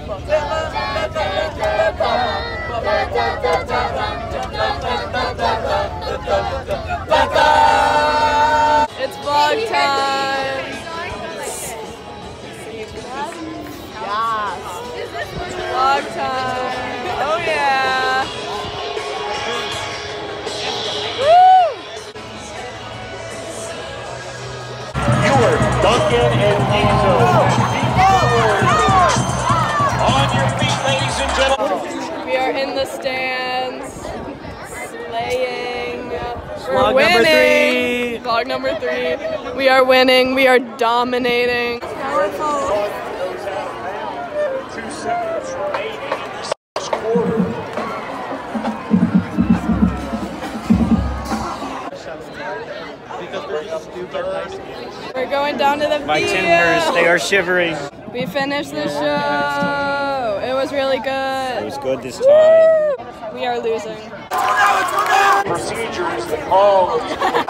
It's vlog time. Yes. Vlog time. Oh yeah. Woo! Duncan and Diesel. On your feet, ladies and gentlemen. We are in the stands, slaying. We're Vlog winning. number 3. Vlog number 3. We are winning. We are dominating. Powerful. 2 seconds remaining in this quarter. We're going down to the My field. timbers, they are shivering. We finished the show. It was really good. It was good this time. We are losing. Procedure is the call.